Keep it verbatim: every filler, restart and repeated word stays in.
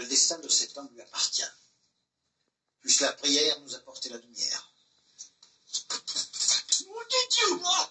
Le destin de cet homme lui appartient. Puisse la prière nous apporter la lumière. Mon Dieu, moi!